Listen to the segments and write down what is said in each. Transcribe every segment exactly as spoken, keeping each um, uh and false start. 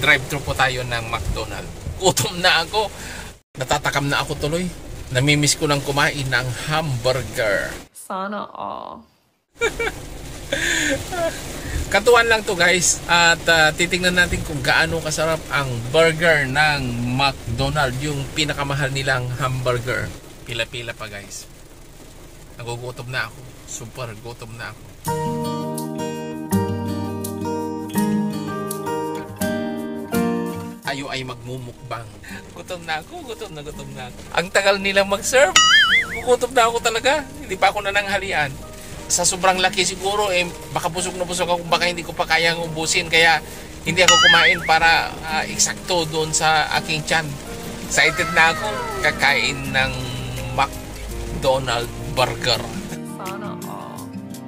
Drive-thru po tayo ng McDonald's. Gutom na ako. Natatakam na ako tuloy. Namimiss ko nang kumain ng hamburger. Sana all. Katuan lang to guys. At uh, titingnan natin kung gaano kasarap ang burger ng McDonald's. Yung pinakamahal nilang hamburger. Pila-pila pa guys. Nagugutom na ako. Super gutom na ako. Tayo ay magmumukbang. Gutom na ako, gutom na gutom na ako. Ang tagal nilang mag-serve. Gutom na ako talaga. Hindi pa ako nananghalian. Sa sobrang laki siguro, eh, baka busog na busog ako, baka hindi ko pa kayang ubusin. Kaya hindi ako kumain para uh, eksakto doon sa aking tiyan. Excited na ako kakain ng McDonald's burger. Sana all.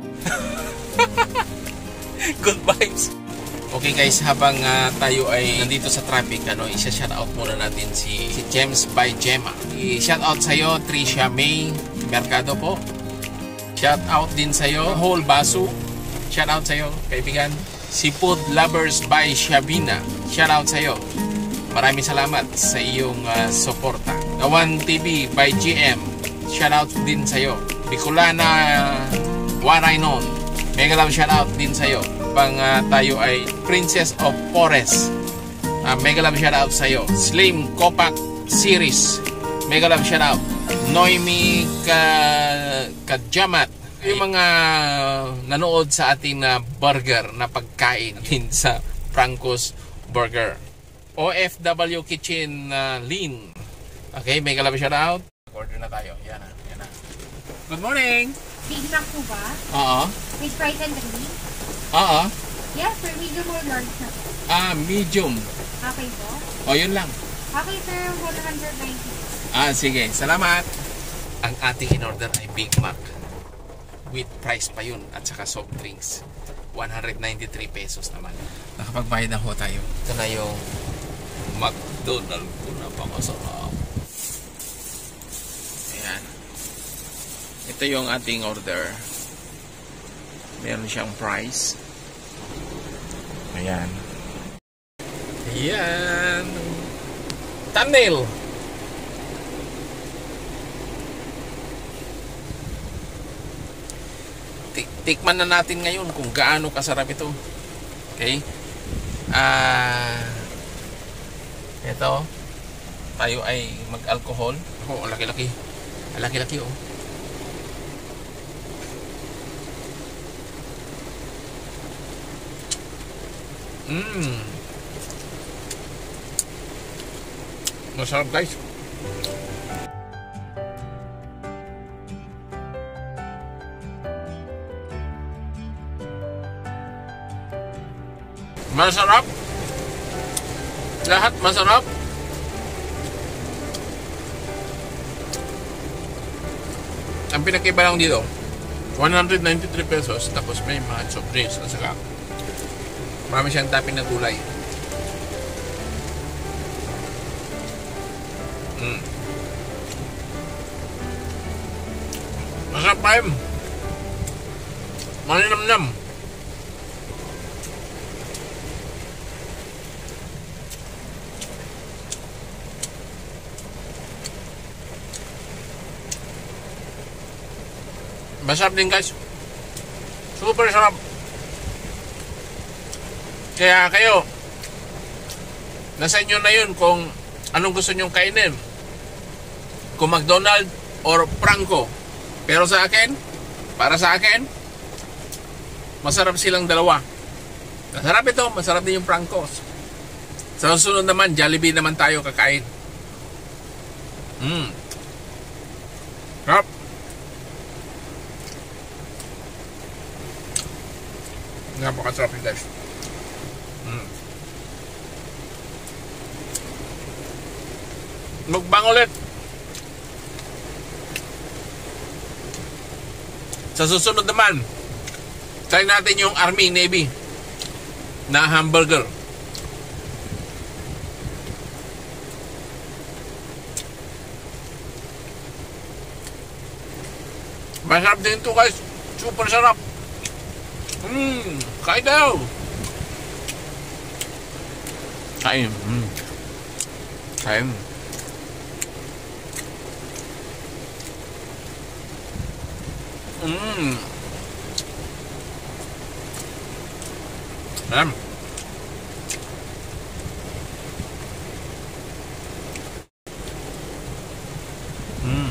Good vibes. Okay guys, habang uh, tayo ay nandito sa traffic, ano, isa-shoutout muna natin si, si James by Gemma. I-shoutout sa'yo, Tricia May Mercado po. Shoutout din sa'yo, Whole Basu. Shoutout sa'yo, kaibigan. Si Food Lovers by Shabina. Shoutout sa'yo. Maraming salamat sa iyong uh, suporta. Gawan T V by G M. Shoutout din sa'yo. Bicolana Warainon. Mega love shoutout din sa'yo. Pang uh, tayo ay Princess of Forest. Uh, mega love shoutout sa'yo. Slim Kopak Series. Mega love shoutout. Noemi Ka Kajamat. Yung mga nanood sa ating na burger na pagkain din sa Franco's Burger. O F W Kitchen uh, Lean. Okay, mega love shoutout. Order na tayo. Yan na, yan na. Good morning! Big Mac po ba? Oo. With fries and drink? Oo. Yes, sir. Medium or large na po? Ah, medium. Okay po. O, yun lang. Okay, sir. one ninety. Ah, sige. Salamat. Ang ating in-order ay Big Mac. With price pa yun. At saka soft drinks. one ninety-three pesos naman. Nakapagbayad na ho tayo. Ito na yung McDonald's ko na pangasarap. Ayan. Ito yung ating order. Meron siyang price. Ayan. Ayan. Thumbnail. Tik tikman na natin ngayon kung gaano kasarap ito. Okay? Ah, uh, ito. Tayo ay mag-alcohol. Oh, laki-laki. Laki-laki oh. Mmm. Masarap guys. Masarap. Lahat masarap. Ang pinakaiba lang dito, one ninety-three pesos, tapos may mga soft drinks at saka marami siyang topping na gulay. Mm. Masarap pa yun. Malinamnam. Masarap din guys. Super sarap. Kaya kayo, nasa inyo na yun kung anong gusto nyong kainin. Kung McDonald's or Franco. Pero sa akin, para sa akin, masarap silang dalawa. Masarap ito, masarap din yung Franco's. Sa susunod naman, Jollibee naman tayo kakain. Mmm. Sarap. Napakasarap yun guys. Mm. Mukbang ulit. Sa susunod naman, try natin yung Army Navy na hamburger. Masarap din ito guys. Super sarap. Mmm, kain daw. Kain. Mm. Kain. Mmm. Alam. Mmm.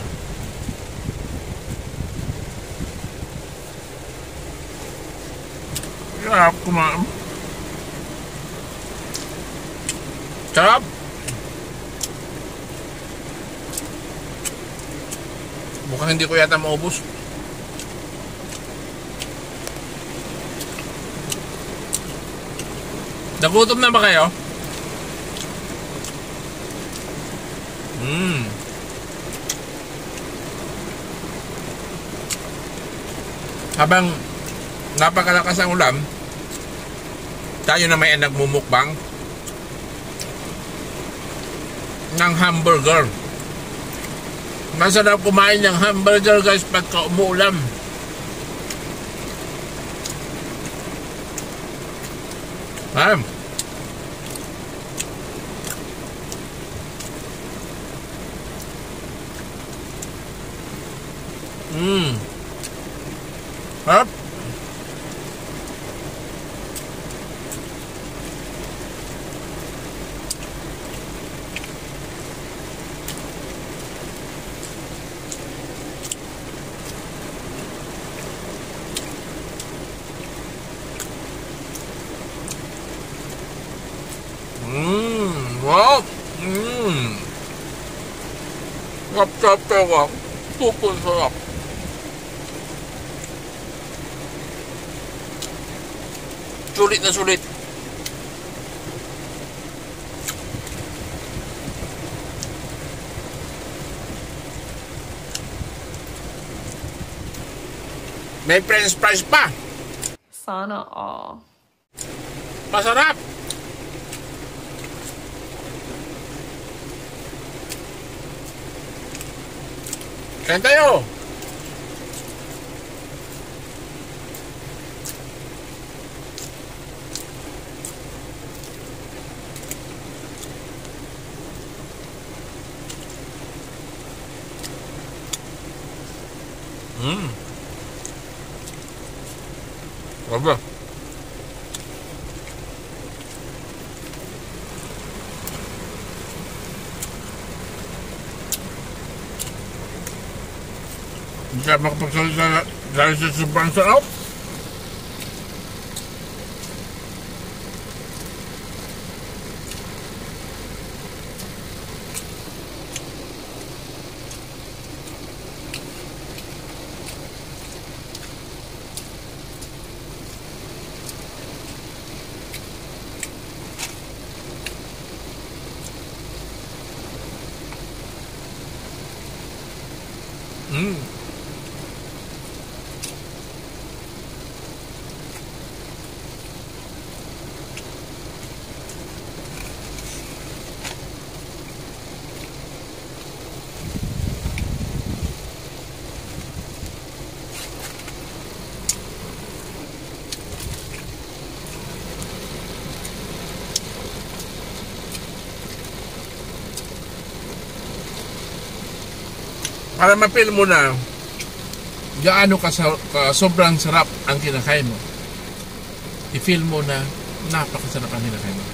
Sarap kumain. Sarap. Mukhang hindi ko yata maubos. Nagutom na ba kayo? Hmm. Habang napakalakas ang ulam, tayo na may nagmumukbang ng hamburger. Masarap kumain ng hamburger guys pagka umuulam. Ah. Hmm. Harap. Mmm, wow, mmm, sarap-sarap, super sarap. Sulit na sulit. May french fries pa. Sana all. Masarap. Kain tayo. Hmm. Apa? Hindi ka makapagsalita dahil sa sobrang sarap. Hmm. Para ma-feel mo na gaano ka, sa, ka sobrang sarap ang kinakain mo, i-feel mo na napakasarap ang kinakain mo.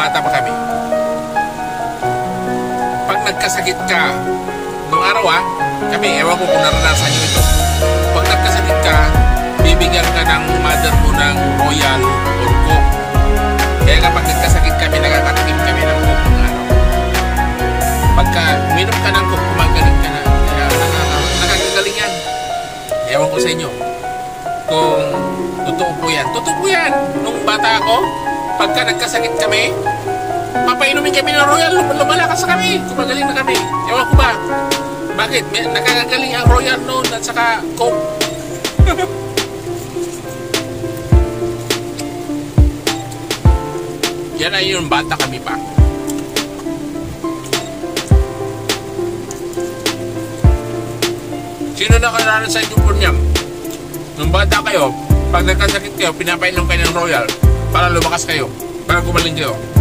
bata pa kami. Pag nagkasakit ka, nung araw ah, kami, ewan ko kung naranasan nyo ito. Pag nagkasakit ka, bibigyan ka ng mother mo ng Royal or Coke. Kaya kapag nagkasakit kami, nakakatikim kami ng Coke ng araw. Pagka minom ka ng Coke, kumagaling ka na. Kaya nakakagaling yan. Ewan ko sa inyo kung totoo po yan. Totoo po yan. Nung bata ako, pagka nagkasakit kami, papainumin kami ng Royal, lumalakas kami. Kumagaling na kami. Ewan ko ba? Bakit? May, nakakagaling ang Royal noon at saka Coke. Yan ay yung bata kami pa. Sino nakaranas sa inyo po niyan? Nung bata kayo, pag nagkasakit kayo, pinapainom kayo ng Royal para lumakas kayo, para gumaling kayo.